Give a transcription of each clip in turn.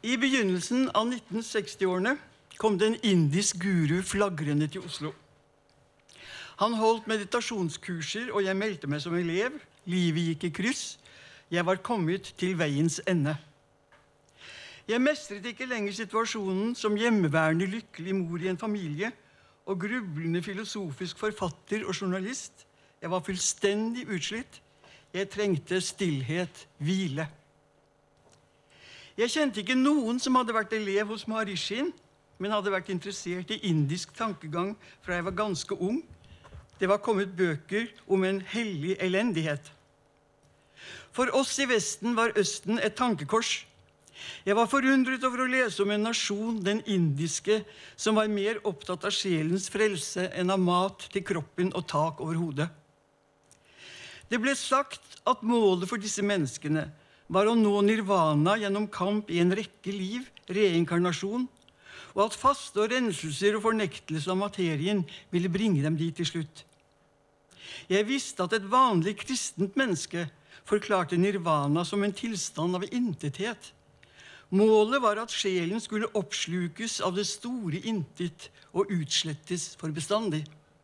I begynnelsen av 1960-årene kom det en indisk guru flagrende til Oslo. Han holdt meditasjonskurser, og jeg meldte meg som elev. Livet gikk i kryss. Jeg var kommet til veiens ende. Jeg mestret ikke lenger situasjonen som hjemmeværende lykkelig mor i en familie og grublende filosofisk forfatter og journalist. Jeg var fullstendig utslitt. Jeg trengte stillhet, hvile. Jeg kjente ikke noen som hadde vært elev hos Maharishin, men hadde vært interessert i indisk tankegang fra jeg var ganske ung. Det var kommet bøker om en hellig elendighet. For oss i Vesten var Østen et tankekors. Jeg var forundret over å lese om en nasjon, den indiske, som var mer opptatt av sjelens frelse enn av mat til kroppen og tak over hodet. Det ble sagt at målet for disse menneskene var å nå nirvana gjennom kamp i en rekke liv, reinkarnasjon, og at faste og renselser og fornektelse av materien ville bringe dem dit til slutt. Jeg visste at et vanlig kristent menneske forklarte nirvana som en tilstand av intethet. Målet var at sjelen skulle oppslukes av det store intet og utslettes for bestandig.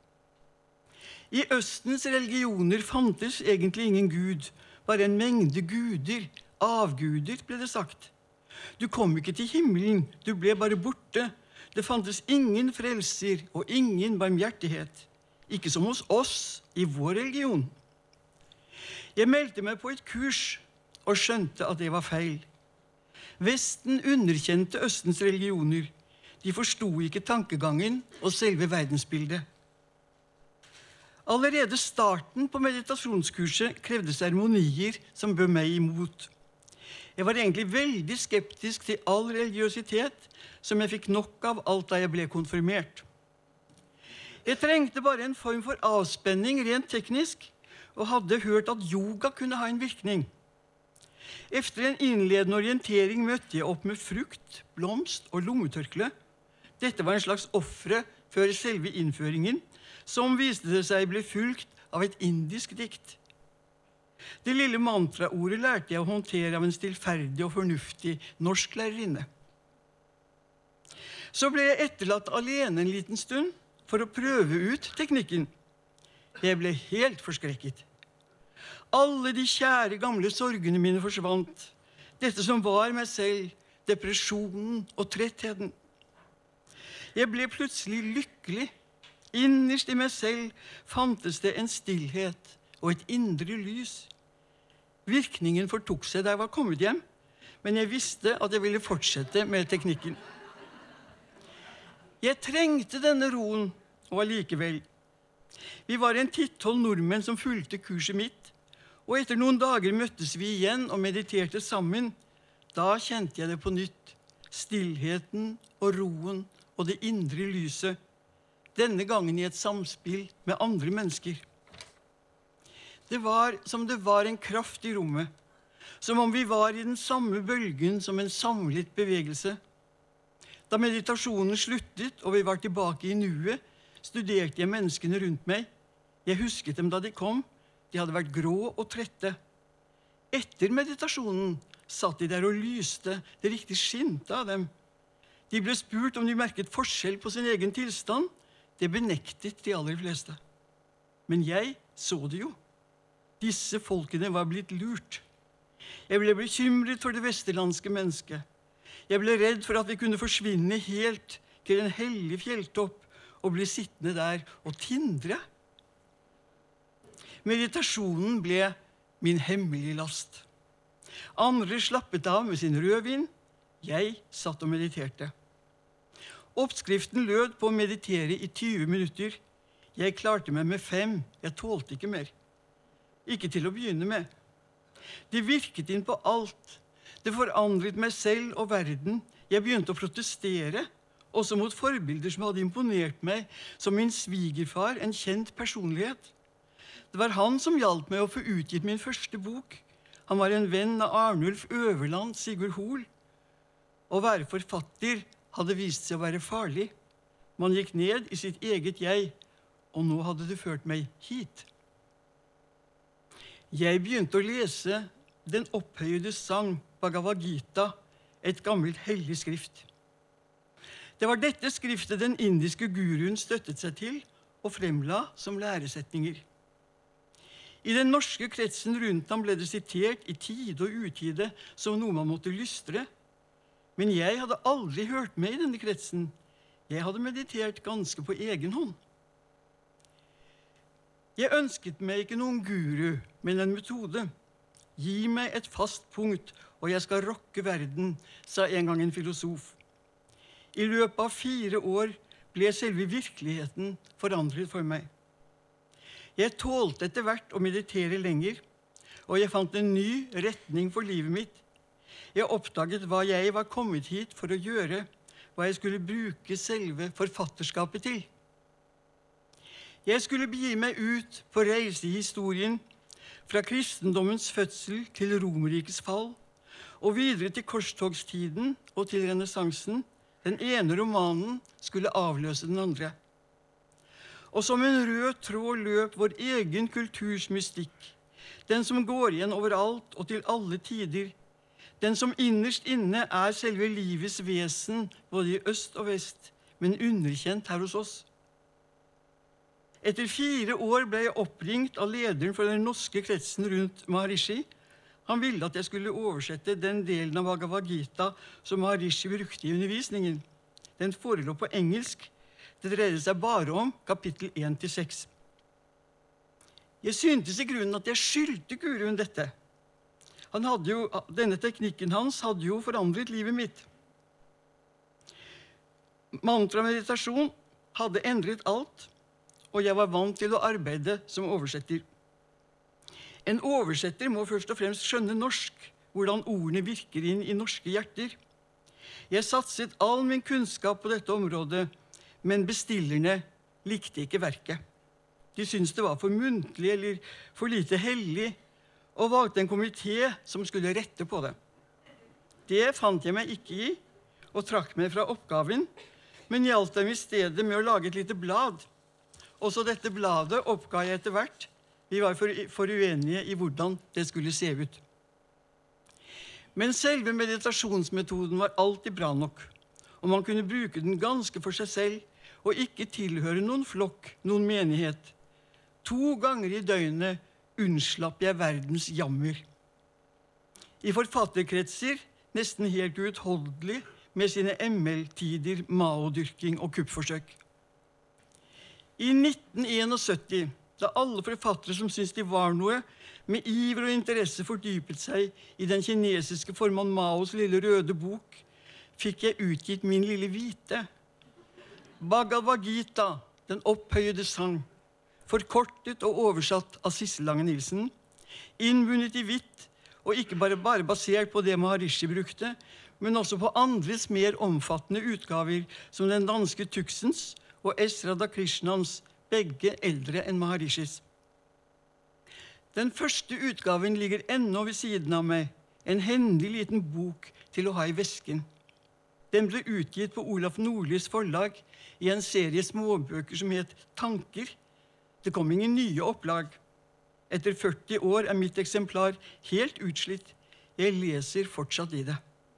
I Østens religioner fantes egentlig ingen Gud, bare en mengde guder, avguder, ble det sagt. Du kom ikke til himmelen, du ble bare borte. Det fantes ingen frelser og ingen barmhjertighet. Ikke som hos oss i vår religion. Jeg meldte meg på et kurs og skjønte at det var feil. Vesten underkjente Østens religioner. De forstod ikke tankegangen og selve verdensbildet. Allerede starten på meditasjonskurset krevde seremonier som bød meg imot. Jeg var egentlig veldig skeptisk til all religiøsitet, som jeg fikk nok av alt da jeg ble konfirmert. Jeg trengte bare en form for avspenning rent teknisk, og hadde hørt at yoga kunne ha en virkning. Efter en innledende orientering møtte jeg opp med frukt, blomst og lommetørkle. Dette var en slags offre før selve innføringen, som viste det seg ble fulgt av et indisk dikt. Det lille mantraordet lærte jeg å håndtere av en stillferdig og fornuftig norsk lærerinne. Så ble jeg etterlatt alene en liten stund for å prøve ut teknikken. Jeg ble helt forskrekket. Alle de kjære gamle sorgene mine forsvant. Dette som var meg selv, depresjonen og trettheten. Jeg ble plutselig lykkelig. Innerst i meg selv fantes det en stillhet og et indre lys. Virkningen fortok seg da jeg var kommet hjem, men jeg visste at jeg ville fortsette med teknikken. Jeg trengte denne roen, og allikevel. Vi var en 10-12 nordmenn som fulgte kurset mitt, og etter noen dager møttes vi igjen og mediterte sammen. Da kjente jeg det på nytt, stillheten og roen og det indre lyset. Denne gangen i et samspill med andre mennesker. Det var som det var en kraft i rommet, som om vi var i den samme bølgen som en samlet bevegelse. Da meditasjonen sluttet og vi var tilbake i nuet, studerte jeg menneskene rundt meg. Jeg husket dem da de kom. De hadde vært grå og trette. Etter meditasjonen satt de der og lyste. Det riktig skinte av dem. De ble spurt om de merket forskjell på sin egen tilstand. Det benektet de aller fleste. Men jeg så det jo. Disse folkene var blitt lurt. Jeg ble bekymret for det vesterlandske mennesket. Jeg ble redd for at vi kunne forsvinne helt til en hellig fjelltopp og bli sittende der og tindre. Meditasjonen ble min hemmelige last. Andre slappet av med sin rødvin. Jeg satt og mediterte. Oppskriften lød på å meditere i 20 minutter. Jeg klarte meg med 5. Jeg tålte ikke mer. Ikke til å begynne med. Det virket inn på alt. Det forandret meg selv og verden. Jeg begynte å protestere, også mot forbilder som hadde imponert meg, som min svigerfar, en kjent personlighet. Det var han som hjalp meg å få utgitt min første bok. Han var en venn av Arnulf Øverland, Sigurd Hoel. Å være forfatter hadde vist seg å være farlig. Man gikk ned i sitt eget jeg, og nå hadde det ført meg hit. Jeg begynte å lese den opphøyede sang Bhagavad Gita, et gammelt hellig skrift. Det var dette skriftet den indiske guruen støttet seg til og fremla som læresetninger. I den norske kretsen rundt ham ble det sitert i tide og utide som noe man måtte lystre, men jeg hadde aldri hørt med i denne kretsen. Jeg hadde meditert ganske på egen hånd. Jeg ønsket meg ikke noen guru, men en metode. Gi meg et fast punkt, og jeg skal rokke verden, sa en gang en filosof. I løpet av 4 år ble selve virkeligheten forandret for meg. Jeg tålte etter hvert å meditere lenger, og jeg fant en ny retning for livet mitt. Jeg oppdaget hva jeg var kommet hit for å gjøre, hva jeg skulle bruke selve forfatterskapet til. Jeg skulle begi meg ut på reise i historien, fra kristendommens fødsel til Romerrikets fall, og videre til korstogstiden og til renessansen. Den ene romanen skulle avløse den andre. Og som en rød tråd løp vår egen kulturs mystikk, den som går igjen overalt og til alle tider, den som innerst inne er selve livets vesen, både i øst og vest, men underkjent her hos oss. Etter 4 år ble jeg oppringt av lederen for den norske kretsen rundt Maharishi. Han ville at jeg skulle oversette den delen av Bhagavad Gita som Maharishi brukte i undervisningen. Den forelå på engelsk. Det dreide seg bare om kapittel 1-6. Jeg syntes i grunnen at jeg skyldte guruen dette. Denne teknikken hans hadde jo forandret livet mitt. Mantra-meditasjon hadde endret alt, og jeg var vant til å arbeide som oversetter. En oversetter må først og fremst skjønne norsk, hvordan ordene virker inn i norske hjerter. Jeg satset all min kunnskap på dette området, men bestillerne likte ikke verket. De syntes det var for muntlig eller for lite hellig, og valgte en komité som skulle rette på det. Det fant jeg meg ikke i, og trakk meg fra oppgaven, men hjalp dem i stedet med å lage et lite blad. Også dette bladet oppga jeg etter hvert. Vi var for uenige i hvordan det skulle se ut. Men selve meditasjonsmetoden var alltid bra nok, og man kunne bruke den ganske for seg selv, og ikke tilhøre noen flokk, noen menighet. 2 ganger i døgnet unnslapp jeg verdens jammer. I forfatterkretser nesten helt uutholdelig med sine ML-tider, Mao-dyrking og kuppforsøk. I 1971, da alle forfattere som syntes de var noe, med iver og interesse fordypet seg i den kinesiske formann Maos lille røde bok, fikk jeg utgitt min lille hvite. Bhagavad Gita, den opphøyede sang, forkortet og oversatt av Sissel Lange Nielsen, innbundet i hvitt, og ikke bare basert på det Maharishi brukte, men også på andres mer omfattende utgaver, som den danske Tuxens og S. Radhakrishnans, begge eldre enn Maharishis. Den første utgaven ligger ennå ved siden av meg, en hendig liten bok til å ha i vesken. Den ble utgitt på Olaf Nordlis forlag i en serie småbøker som het Tanker. Det kom ingen nye opplag. Etter 40 år er mitt eksemplar helt utslitt. Jeg leser fortsatt i det.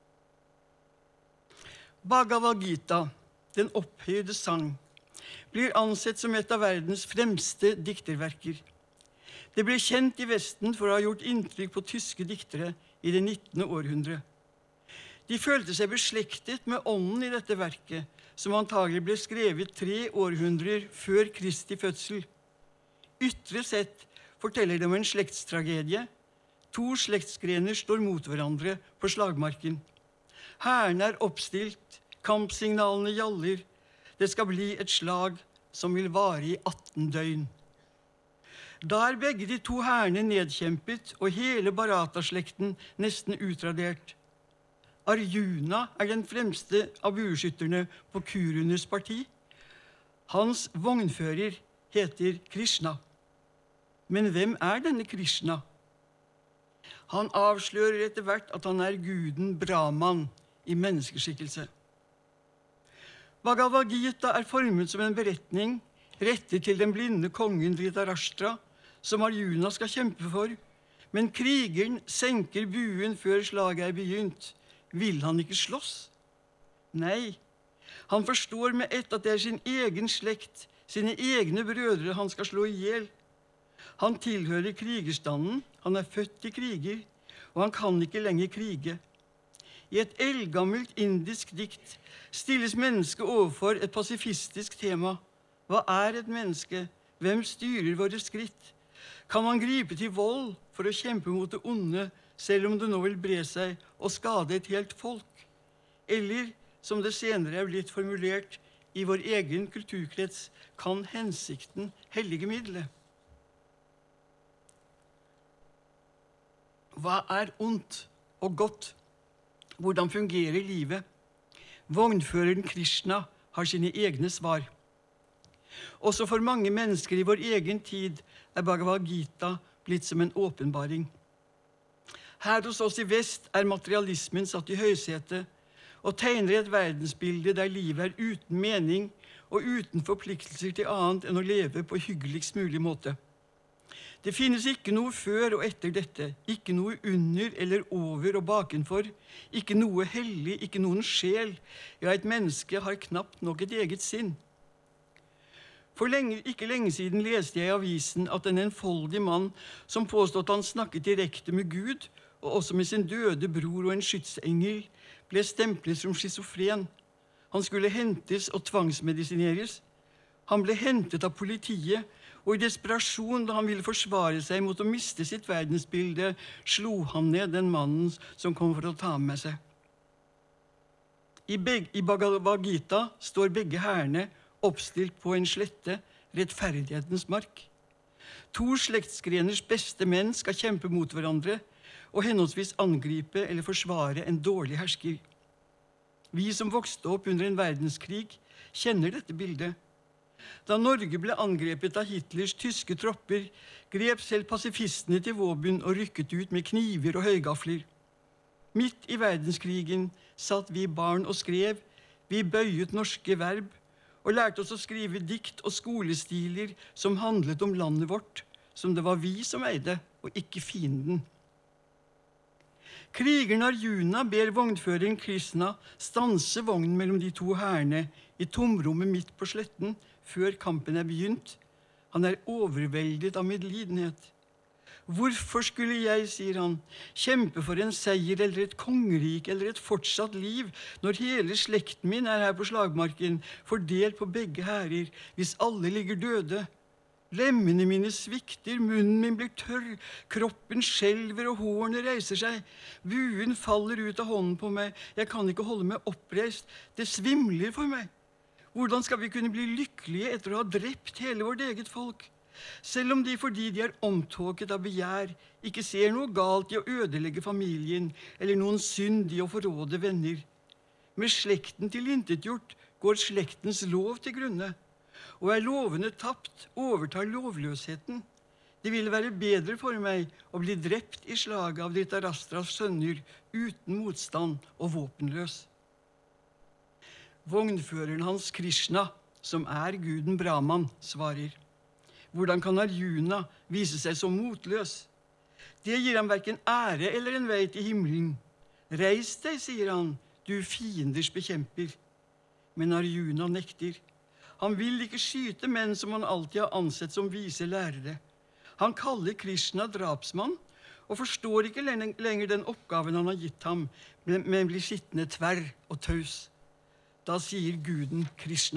Bhagavad Gita, den opphøyde sang, blir ansett som et av verdens fremste dikterverker. Det ble kjent i Vesten for å ha gjort inntrykk på tyske diktere i det 19. århundre. De følte seg beslektet med ånden i dette verket, som antagelig ble skrevet 3 århundrer før Kristi fødsel. Ytre sett forteller de om en slektstragedie. 2 slektsgrener står mot hverandre på slagmarken. Hærene er oppstilt, kampsignalene gjaller. Det skal bli et slag som vil vare i 18 døgn. Da er begge de 2 hærene nedkjempet, og hele Bharata-slekten nesten utradert. Arjuna er den fremste av bueskytterne på Kurunes parti. Hans vognfører heter Krishna. Men hvem er denne Krishna? Han avslører etter hvert at han er guden Brahman i menneskeskikkelse. Bhagavad Gita er formet som en beretning rettet til den blinde kongen Dhritarashtra, som Arjuna skal kjempe for, men krigeren senker buen før slaget er begynt. Vil han ikke slåss? Nei, han forstår med ett at det er sin egen slekt, sine egne brødre han skal slå ihjel. Han tilhører krigerstanden, han er født til kriger, og han kan ikke lenger krige. I et eldgammelt indisk dikt stilles mennesket overfor et pasifistisk tema. Hva er et menneske? Hvem styrer våre skritt? Kan man gripe til vold for å kjempe mot det onde, selv om det nå vil bre seg og skade et helt folk? Eller, som det senere er blitt formulert i vår egen kulturkrets, kan hensikten hellige middelet? Hva er ondt og godt? Hvordan fungerer livet? Vognføreren Krishna har sine egne svar. Også for mange mennesker i vår egen tid er Bhagavad Gita blitt som en åpenbaring. Her hos oss i vest er materialismen satt i høysetet og tegner et verdensbilde der livet er uten mening og uten forpliktelser til annet enn å leve på hyggeligst mulig måte. Det finnes ikke noe før og etter dette, ikke noe under eller over og bakenfor, ikke noe hellig, ikke noen sjel. Ja, et menneske har knapt nok et eget sinn. For ikke lenge siden leste jeg i avisen at en enfoldig mann som påstod at han snakket direkte med Gud, og også med sin døde bror og en skytsengel, ble stemplet som schizofren. Han skulle hentes og tvangsmedisineres. Han ble hentet av politiet, og i desperasjon da han ville forsvare seg mot å miste sitt verdensbilde, slo han ned den mannen som kom for å ta med seg. I Bhagavad Gita står begge hærene oppstilt på en slette, rettferdighetens mark. To slektsgreners beste menn skal kjempe mot hverandre, og henholdsvis angripe eller forsvare en dårlig hersker. Vi som vokste opp under en verdenskrig, kjenner dette bildet. Da Norge ble angrepet av Hitlers tyske tropper, grep selv pasifistene til våpen og rykket ut med kniver og høygafler. Midt i verdenskrigen satt vi barn og skrev, vi bøyet norske verb, og lærte oss å skrive dikt og skolestiler som handlet om landet vårt, som det var vi som eide, og ikke fienden. Krigeren Arjuna ber vognføreren Krishna stanse vognen mellom de to hærene i tomrommet midt på sletten, før kampen er begynt. Han er overveldet av medlidenhet. Hvorfor skulle jeg, sier han, kjempe for en seier eller et kongerike eller et fortsatt liv, når hele slekten min er her på slagmarken, fordelt på begge hærer, hvis alle ligger døde? Lemmene mine svikter, munnen min blir tørr, kroppen skjelver og hårene reiser seg. Buen faller ut av hånden på meg, jeg kan ikke holde meg oppreist, det svimler for meg. Hvordan skal vi kunne bli lykkelige etter å ha drept hele vårt eget folk? Selv om de, fordi de er omtåket av begjær, ikke ser noe galt i å ødelegge familien, eller noen synd i å forråde venner. Med slekten tilintetgjort går slektens lov til grunne, og er lovene tapt, overtar lovløsheten. Det ville være bedre for meg å bli drept i slaget av Dhritarashtras sønner, uten motstand og våpenløs. Vognføreren hans Krishna, som er guden Brahman, svarer, hvordan kan Arjuna vise seg så motløs? Det gir ham hverken ære eller en vei til himmelen. Reis deg, sier han, du fienders bekjemper. Men Arjuna nekter. Han vil ikke skyte menn som han alltid har ansett som vise lærere. Han kaller Krishna drapsmann, og forstår ikke lenger den oppgaven han har gitt ham, men blir sittende tverr og taus. Da sier guden Krishna,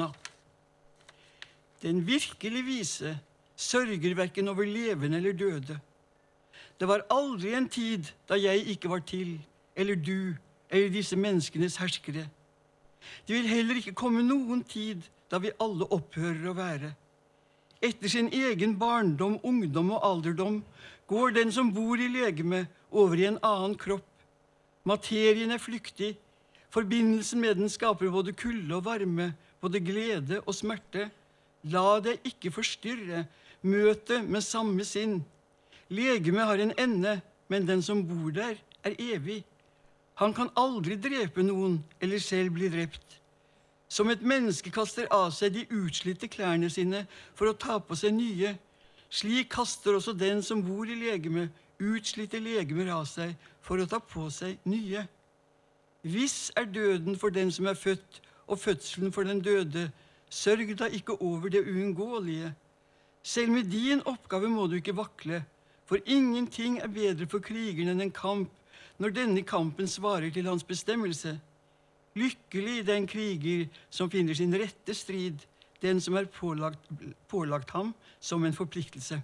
den virkelig vise sørger hverken over levende eller døde. Det var aldri en tid da jeg ikke var til, eller du, eller disse menneskenes herskere. Det vil heller ikke komme noen tid da vi alle opphører å være. Etter sin egen barndom, ungdom og alderdom går den som bor i legeme over i en annen kropp. Materien er flyktig. Forbindelsen med den skaper både kulde og varme, både glede og smerte. La deg ikke forstyrre, møt det med samme sinn. Legeme har en ende, men den som bor der er evig. Han kan aldri drepe noen eller selv bli drept. Som et menneske kaster av seg de utslitte klærne sine for å ta på seg nye, slik kaster også den som bor i legeme utslitte legemer av seg for å ta på seg nye. Viss er døden for den som er født, og fødselen for den døde. Sørg da ikke over det uunngåelige. Selv med din oppgave må du ikke vakle, for ingenting er bedre for krigeren enn en kamp, når denne kampen svarer til hans bestemmelse. Lykkelig den kriger som finner sin rette strid, den som er pålagt ham som en forpliktelse.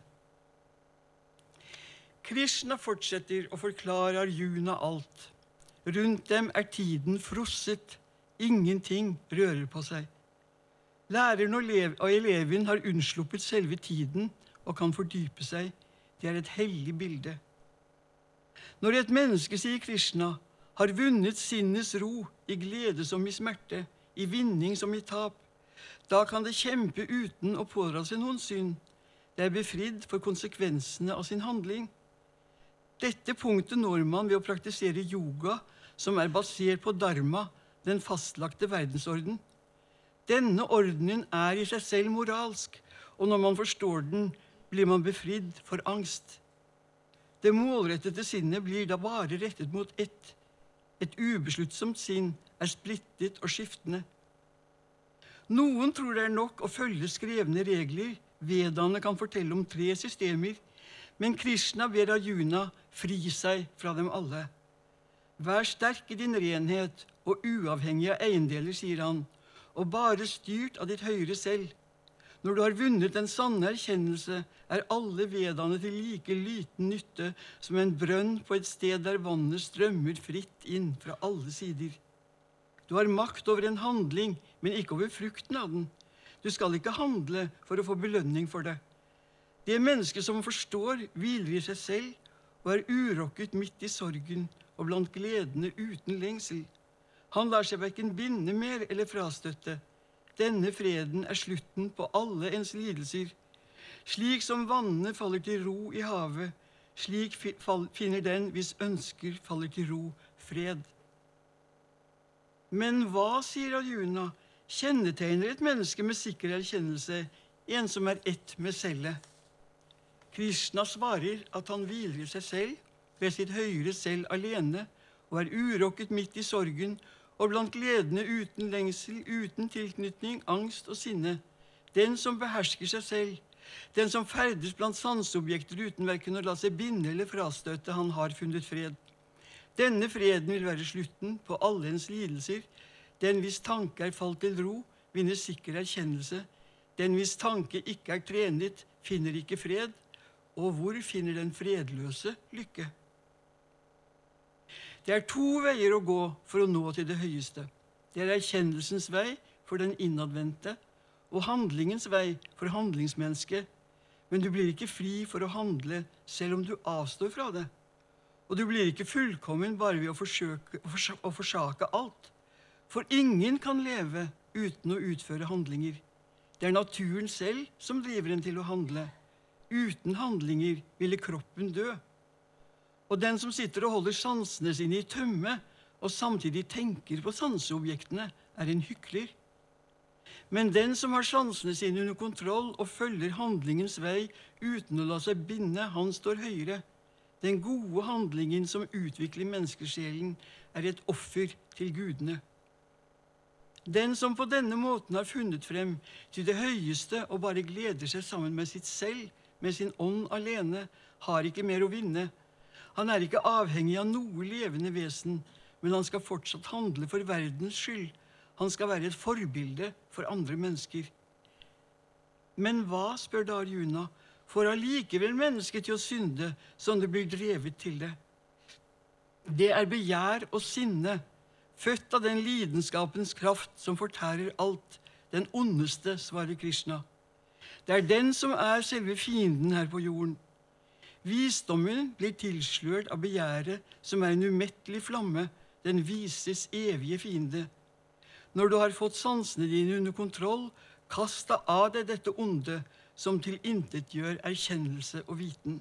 Krishna fortsetter å forklare Arjuna alt. Rundt dem er tiden frosset, ingenting rører på seg. Læreren og eleven har unnsluppet selve tiden og kan fordype seg. Det er et hellig bilde. Når et menneske, sier Krishna, har vunnet sinnets ro i glede som i smerte, i vinning som i tap, da kan det kjempe uten å pådra seg noen synd. Det er befridd for konsekvensene av sin handling. Dette punktet når man ved å praktisere yoga, som er basert på dharma, den fastlagte verdensorden. Denne ordenen er i seg selv moralsk, og når man forstår den, blir man befridd for angst. Det målrettede sinnet blir da bare rettet mot ett. Et ubesluttsomt sinn er splittet og skiftende. Noen tror det er nok å følge skrevne regler. Vedaene kan fortelle om 3 systemer, men Krishna ber Arjuna fri seg fra dem alle. Vær sterk i din renhet og uavhengig av eiendeler, sier han, og bare styrt av ditt høyere selv. Når du har vunnet den sanne erkjennelse, er alle vedaene til like liten nytte som en brønn på et sted der vannet strømmer fritt inn fra alle sider. Du har makt over en handling, men ikke over frukten av den. Du skal ikke handle for å få belønning for det. Det mennesket som forstår, hviler i seg selv og er urokket midt i sorgen og blant gledene uten lengsel. Han lar seg hverken binde mer eller frastøtte. Denne freden er slutten på alle ens lidelser. Slik som vannene faller til ro i havet, slik finner den hvis ønsker faller til ro, fred. Men hva, sier Arjuna, kjennetegner et menneske med sikker erkjennelse, en som er ett med selvet? Krishna svarer at han hviler i seg selv, ved sitt høyere selv alene, og er urokket midt i sorgen, og blant gledene uten lengsel, uten tilknytning, angst og sinne. Den som behersker seg selv, den som ferdes blant sanseobjekter uten hverken å la seg binde eller frastøte, han har funnet fred. Denne freden vil være slutten på alle ens lidelser. Den hvis tanke er falt til ro, vinner sikker erkjennelse. Den hvis tanke ikke er trenet, finner ikke fred. Og hvor finner den fredløse lykke? Det er 2 veier å gå for å nå til det høyeste. Det er erkjennelsens vei for den innadvendte, og handlingens vei for handlingsmennesket. Men du blir ikke fri for å handle selv om du avstår fra det. Og du blir ikke fullkommen bare ved å forsake alt. For ingen kan leve uten å utføre handlinger. Det er naturen selv som driver en til å handle. Uten handlinger ville kroppen dø. Og den som sitter og holder sansene sine i tømme, og samtidig tenker på sanseobjektene, er en hykler. Men den som har sansene sine under kontroll og følger handlingens vei uten å la seg binde, han står høyere. Den gode handlingen som utvikler menneskesjelen, er et offer til gudene. Den som på denne måten har funnet frem til det høyeste og bare gleder seg sammen med sitt selv, med sin ånd alene, har ikke mer å vinne. Han er ikke avhengig av noe levende vesen, men han skal fortsatt handle for verdens skyld. Han skal være et forbilde for andre mennesker. Men hva, spør da Arjuna, får allikevel mennesket til å synde, som det blir drevet til det? Det er begjær og sinne, født av den lidenskapens kraft som fortærer alt, den ondeste, svarer Krishna. Det er den som er selve fienden her på jorden. Visdommen blir tilslørt av begjæret, som er en umettelig flamme, den vises evige fiende. Når du har fått sansene dine under kontroll, kast av deg dette onde, som tilintetgjør erkjennelse og viten.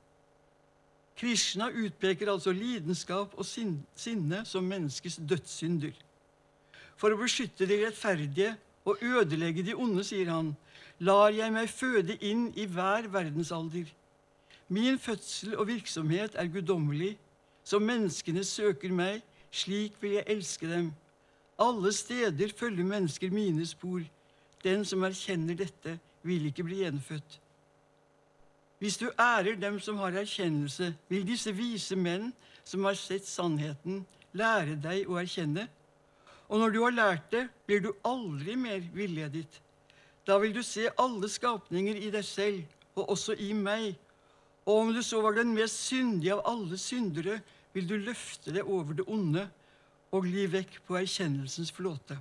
Krishna utpeker altså lidenskap og sinne som menneskets dødssynder. For å beskytte de rettferdige og ødelegge de onde, sier han, lar jeg meg føde inn i hver verdensalder. Min fødsel og virksomhet er guddommelig, så menneskene søker meg, Slik vil jeg elske dem. Alle steder følger mennesker mine spor. Den som erkjenner dette, vil ikke bli gjenfødt. Hvis du ærer dem som har erkjennelse, vil disse vise menn som har sett sannheten, lære deg å erkjenne. Og når du har lært det, blir du aldri mer villedet. Da vil du se alle skapninger i deg selv, og også i meg. Og om du så var den mest syndige av alle syndere, vil du løfte deg over det onde og gli vekk på erkjennelsens flåte.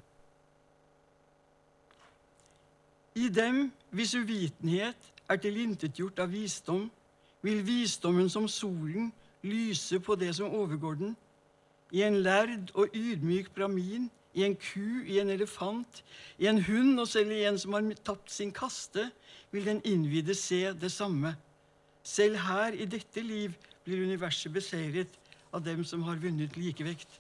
I dem, hvis uvitenhet er tilintetgjort av visdom, vil visdommen som solen lyse på det som overgår den. I en lærd og ydmyk bramin, i en ku, i en elefant, i en hund og selv i en som har tapt sin kaste, vil den innvidde se det samme. Selv her i dette liv blir universet beseiret av dem som har vunnet likevekt.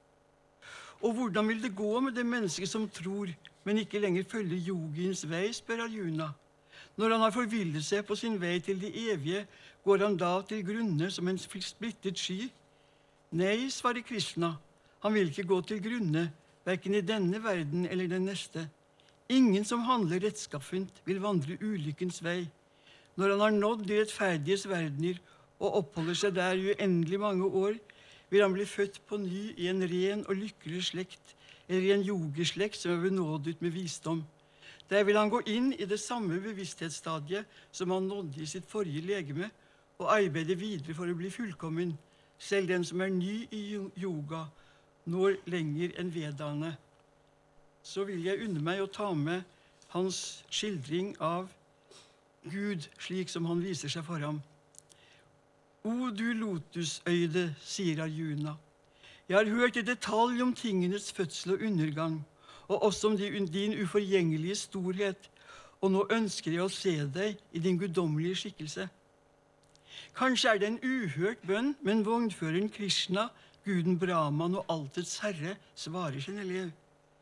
Og hvordan vil det gå med det mennesket som tror, men ikke lenger følger yogiens vei, spør Arjuna. Når han har forvillet seg på sin vei til det evige, går han da til grunne som en splittet sky? Nei, svarer Krishna, han vil ikke gå til grunne, hverken i denne verden eller den neste. Ingen som handler rettskaffent vil vandre ulykkens vei. Når han har nådd de rettferdiges verdener og oppholder seg der i uendelig mange år, vil han bli født på ny i en ren og lykkelig slekt, eller i en yogislekt som er benådet med visdom. Der vil han gå inn i det samme bevissthetsstadiet som han nådde i sitt forrige legeme, og arbeide videre for å bli fullkommen. Selv den som er ny i yoga, når lenger enn vedaene. Så vil jeg unne meg å ta med hans skildring av Gud, slik som han viser seg for ham. O du lotusøyde, sier Arjuna, jeg har hørt i detalj om tingenes fødsel og undergang, og også om din uforgjengelige storhet, og nå ønsker jeg å se deg i din guddommelige skikkelse. Kanskje er det en uhørt bønn, men vognføreren Krishna, guden Brahman og altets herre, svarer sin elev.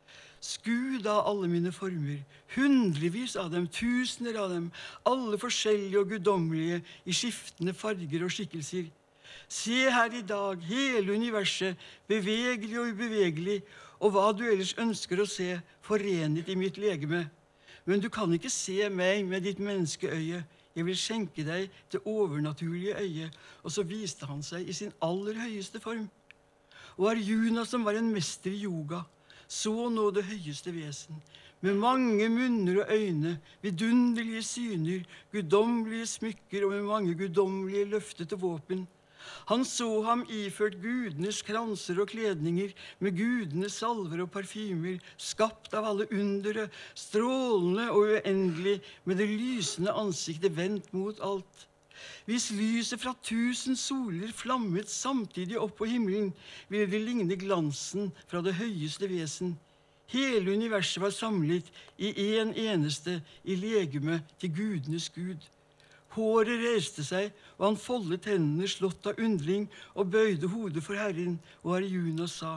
Sku da alle mine former, hundrevis av dem, tusener av dem, alle forskjellige og guddommelige i skiftende farger og skikkelser. Se her i dag hele universet, bevegelig og ubevegelig, og hva du ellers ønsker å se, forenet i mitt legeme. Men du kan ikke se meg med ditt menneskeøye. Jeg vil skjenke deg det overnaturlige øyet. Og så viste han seg i sin aller høyeste form. Og Arjuna, som var en mester i yoga, så nå det høyeste vesen, med mange munner og øyne, vidunderlige syner, guddommelige smykker og med mange guddommelige løftede våpen. Han så ham iført gudenes kranser og kledninger, med gudenes salver og parfymer, skapt av alle undere, strålende og uendelig, med det lysende ansiktet vendt mot alt. Hvis lyset fra 1000 soler flammet samtidig opp på himmelen, ville det ligne glansen fra det høyeste vesen. Hele universet var samlet i en eneste, i legeme til gudenes Gud. Håret reiste seg, og han foldet hendene slått av undring og bøyde hodet for Herren, og Arjuna sa,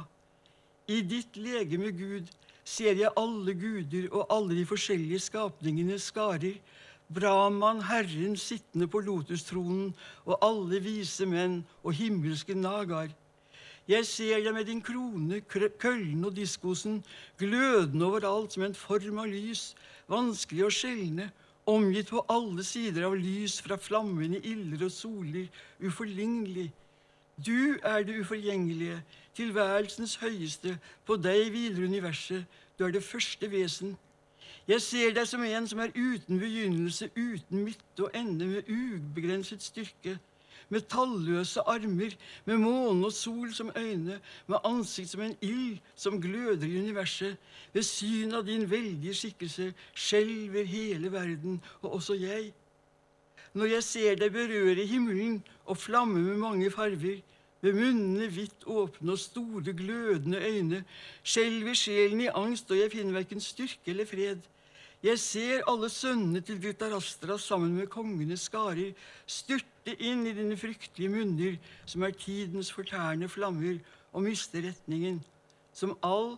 I ditt legeme, Gud, ser jeg alle guder og alle de forskjellige skapningene skarer, Brahman, Herren, sittende på lotustronen, og alle vise menn og himmelske nagar. Jeg ser deg med din krone, køllen og diskosen, glødende overalt som en form av lys, vanskelig å skjelne, omgitt på alle sider av lys fra flammende ilder og soler, uforlignelig. Du er det uforgjengelige, tilværelsens høyeste, på deg hviler universet, du er det første vesen. Jeg ser deg som en som er uten begynnelse, uten midte og ende, med ubegrenset styrke, med talløse armer, med måne og sol som øyne, med ansikt som en ild som gløder i universet. Ved syn av din veldige skikkelse skjelver hele verden, og også jeg. Når jeg ser deg berøre himmelen og flamme med mange farver, med munnene vidt åpne og store glødende øyne, skjelver sjelen i angst, og jeg finner hverken styrke eller fred. Jeg ser alle sønnene til Dhritarashtra sammen med kongenes skarer styrte inn i dine fryktelige munner, som er tidens fortærende flammer, og mister retningen. Som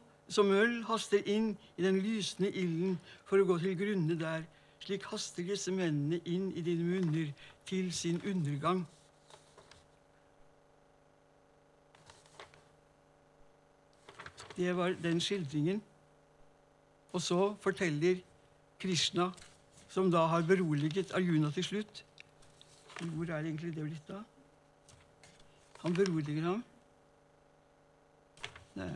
øl haster inn i den lysende ilden for å gå til grunne der, slik haster disse mennene inn i dine munner til sin undergang. Det var den skildringen. Og så forteller Krishna, som da har beroliget Arjuna til slutt. Hvor er egentlig det blitt da? Han beroliger ham. Nei.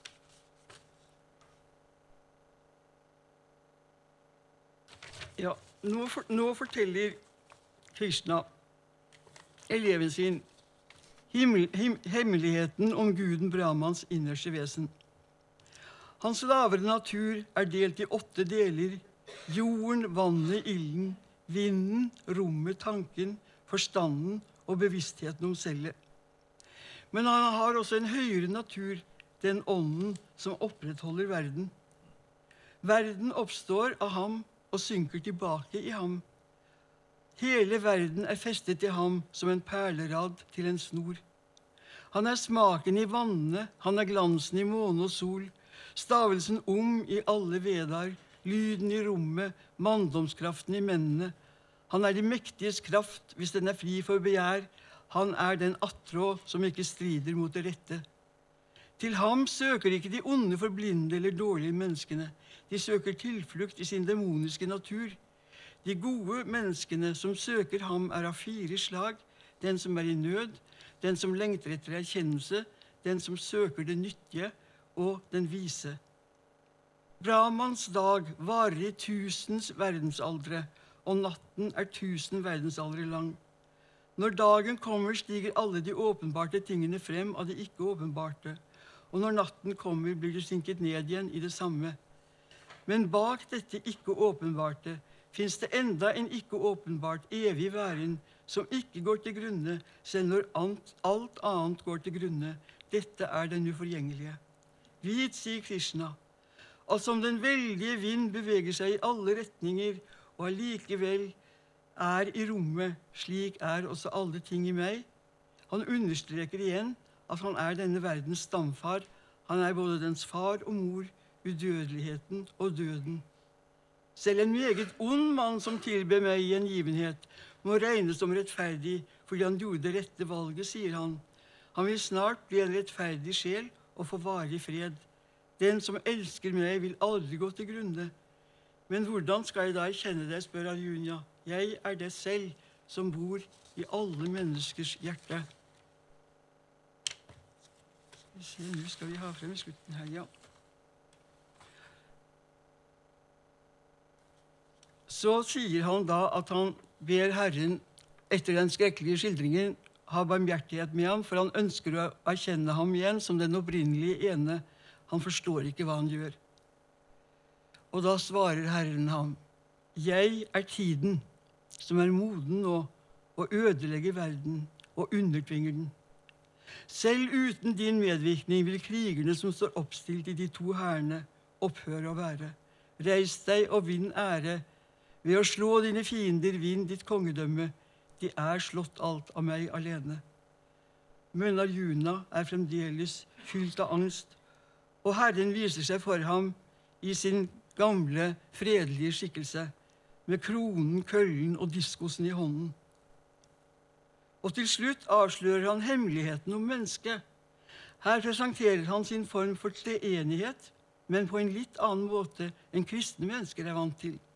Ja, nå forteller Krishna eleven sin hemmeligheten om guden Brahmans innerste vesen. Hans lavere natur er delt i 8 deler: jorden, vannet, ilden, vinden, rommet, tanken, forstanden og bevisstheten om selvet. Men han har også en høyere natur, den ånden som opprettholder verden. Verden oppstår av ham og synker tilbake i ham. Hele verden er festet til ham som en perlerad til en snor. Han er smaken i vannene, han er glansen i måne og sol, stavelsen i alle vedar, lyden i rommet, manndomskraften i mennene. Han er de mektiges kraft hvis den er fri for begjær. Han er den attråd som ikke strider mot det rette. Til ham søker ikke de onde, forblinde eller dårlige menneskene. De søker tilflukt i sin demoniske natur. De gode menneskene som søker ham er av 4 slag: den som er i nød, den som lengter etter erkjennelse, den som søker det nyttige og den vise. Brahmans dag varer i 1000 verdensaldre, og natten er 1000 verdensaldre lang. Når dagen kommer, stiger alle de åpenbarte tingene frem av de ikke åpenbarte, og når natten kommer, blir det synket ned igjen i det samme. Men bak dette ikke åpenbarte finnes det enda en ikke åpenbart evig væren som ikke går til grunne, selv når alt annet går til grunne. Dette er den uforgjengelige. Vit, sier Krishna, at som den veldige vind beveger seg i alle retninger, og allikevel er i rommet, slik er også alle ting i meg. Han understreker igjen at han er denne verdens stamfar. Han er både dens far og mor, udødeligheten og døden. Selv en meget ond mann som tilber meg i hengivenhet, må regnes som rettferdig, fordi han gjorde det rette valget, sier han. Han vil snart bli en rettferdig sjel og få varig fred. Den som elsker meg, vil aldri gå til grunne. Men hvordan skal jeg da kjenne det, spør Arjuna. Jeg er det selv som bor i alle menneskers hjerte. Nå skal vi ha frem i slutten her, ja. Så sier han da at han ber Herren, etter den skrekkelige skildringen, ha barmhjertighet med ham, for han ønsker å erkjenne ham igjen som den opprinnelige ene. Han forstår ikke hva han gjør. Og da svarer Herren ham: jeg er tiden som er moden nå, og ødelegger verden og undertvinger den. Selv uten din medvirkning vil krigerne som står oppstilt i de 2 hærene, opphøre å være. Reis deg og vinn ære. Ved å slå dine fiender, vinn ditt kongedømme. De er slått alt av meg alene. Men Arjuna er fremdeles fylt av angst, og Herren viser seg for ham i sin gamle, fredelige skikkelse, med kronen, køllen og diskosen i hånden. Og til slutt avslører han hemmeligheten om mennesket. Her presenterer han sin form for treenighet, men på en litt annen måte enn kristne mennesker er vant til.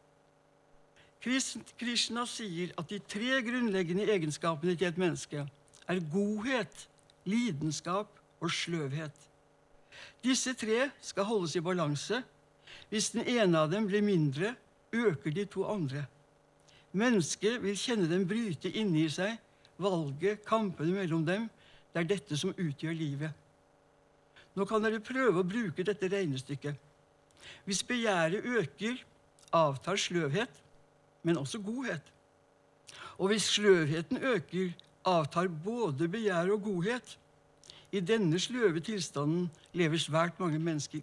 Krishna sier at de 3 grunnleggende egenskapene til et menneske er godhet, lidenskap og sløvhet. Disse 3 skal holdes i balanse. Hvis den ene av dem blir mindre, øker de 2 andre. Mennesket vil kjenne dem bryte inni seg, valget, kampene mellom dem. Det er dette som utgjør livet. Nå kan dere prøve å bruke dette regnestykket. Hvis begjæret øker, avtar sløvhet, men også godhet. Og hvis sløvheten øker, avtar både begjær og godhet. I denne sløve tilstanden lever svært mange mennesker.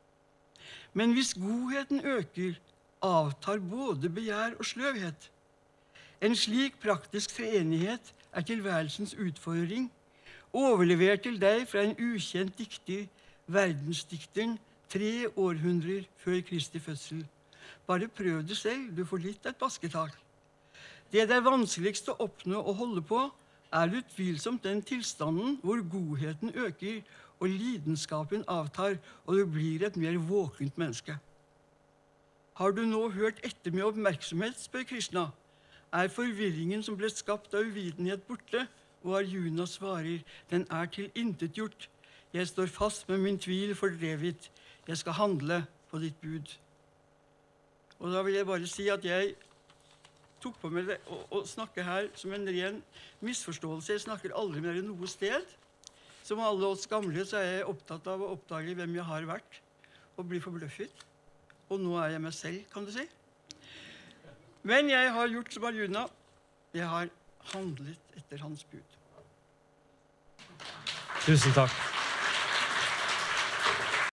Men hvis godheten øker, avtar både begjær og sløvhet. En slik praktisk treenighet er tilværelsens utfordring, overlevert til deg fra en ukjent dikter, verdensdikteren, 3 århundrer før Kristi fødsel. Bare prøv det selv, du får litt et basketak. Det er vanskeligst å oppnå og holde på, er utvilsomt den tilstanden hvor godheten øker, og lidenskapen avtar, og du blir et mer våkent menneske. Har du nå hørt etter med oppmerksomhet, spør Krishna. Er forvirringen som ble skapt av uvitenhet borte? Og Arjuna svarer, den er tilintetgjort. Jeg står fast med min tvil fordrevet. Jeg skal handle på ditt bud. Og da vil jeg bare si at jeg tok på meg det å snakke her som en ren misforståelse. Jeg snakker aldri mer noe sted. Som alle oss gamle så er jeg opptatt av å oppdage hvem jeg har vært, og bli forbløffet. Og nå er jeg meg selv, kan du si. Men jeg har gjort som Arjuna. Jeg har handlet etter hans bud. Tusen takk.